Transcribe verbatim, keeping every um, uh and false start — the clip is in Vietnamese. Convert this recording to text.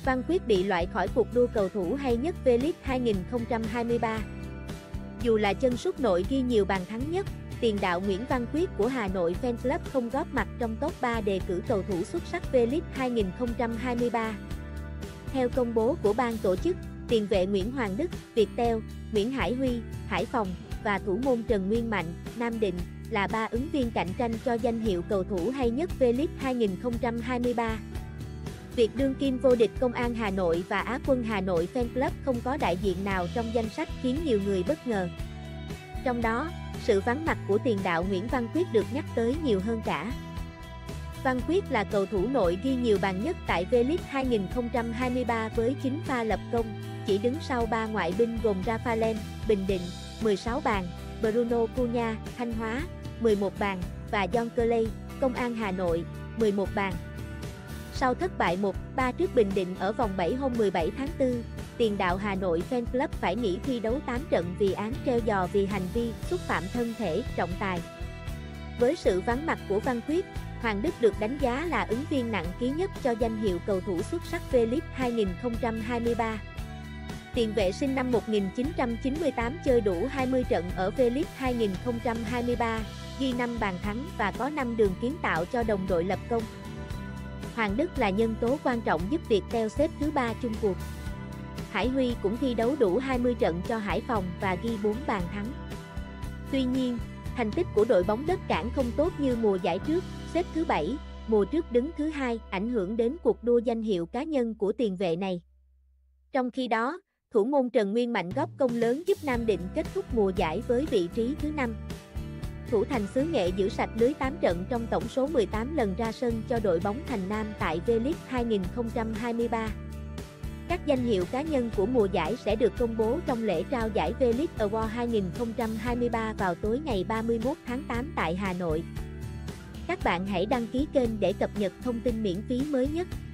Văn Quyết bị loại khỏi cuộc đua cầu thủ hay nhất V-League hai nghìn không trăm hai mươi ba. Dù là chân sút nội ghi nhiều bàn thắng nhất, tiền đạo Nguyễn Văn Quyết của Hà Nội Fan Club không góp mặt trong top ba đề cử cầu thủ xuất sắc V-League hai nghìn không trăm hai mươi ba. Theo công bố của ban tổ chức, tiền vệ Nguyễn Hoàng Đức, Viettel, Nguyễn Hải Huy, Hải Phòng và thủ môn Trần Nguyên Mạnh, Nam Định là ba ứng viên cạnh tranh cho danh hiệu cầu thủ hay nhất V-League hai nghìn không trăm hai mươi ba. Việc đương kim vô địch Công an Hà Nội và Á quân Hà Nội Fan Club không có đại diện nào trong danh sách khiến nhiều người bất ngờ. Trong đó, sự vắng mặt của tiền đạo Nguyễn Văn Quyết được nhắc tới nhiều hơn cả. Văn Quyết là cầu thủ nội ghi nhiều bàn nhất tại V-League hai nghìn không trăm hai mươi ba với chín pha lập công, chỉ đứng sau ba ngoại binh gồm Rafael, Bình Định, mười sáu bàn, Bruno Cunha, Thanh Hóa, mười một bàn, và John Curley, Công an Hà Nội, mười một bàn. Sau thất bại một ba trước Bình Định ở vòng bảy hôm mười bảy tháng tư, tiền đạo Hà Nội Fan Club phải nghỉ thi đấu tám trận vì án treo giò vì hành vi xúc phạm thân thể, trọng tài. Với sự vắng mặt của Văn Quyết, Hoàng Đức được đánh giá là ứng viên nặng ký nhất cho danh hiệu cầu thủ xuất sắc V-League hai nghìn không trăm hai mươi ba. Tiền vệ sinh năm một nghìn chín trăm chín mươi tám chơi đủ hai mươi trận ở V-League hai nghìn không trăm hai mươi ba, ghi năm bàn thắng và có năm đường kiến tạo cho đồng đội lập công. Hoàng Đức là nhân tố quan trọng giúp Viettel xếp thứ ba chung cuộc. Hải Huy cũng thi đấu đủ hai mươi trận cho Hải Phòng và ghi bốn bàn thắng. Tuy nhiên, thành tích của đội bóng đất cảng không tốt như mùa giải trước, xếp thứ bảy, mùa trước đứng thứ hai, ảnh hưởng đến cuộc đua danh hiệu cá nhân của tiền vệ này. Trong khi đó, thủ môn Trần Nguyên Mạnh góp công lớn giúp Nam Định kết thúc mùa giải với vị trí thứ năm. Thủ thành xứ Nghệ giữ sạch lưới tám trận trong tổng số mười tám lần ra sân cho đội bóng Thành Nam tại V-League hai nghìn không trăm hai mươi ba. Các danh hiệu cá nhân của mùa giải sẽ được công bố trong lễ trao giải V-League Award hai nghìn không trăm hai mươi ba vào tối ngày ba mươi mốt tháng tám tại Hà Nội. Các bạn hãy đăng ký kênh để cập nhật thông tin miễn phí mới nhất.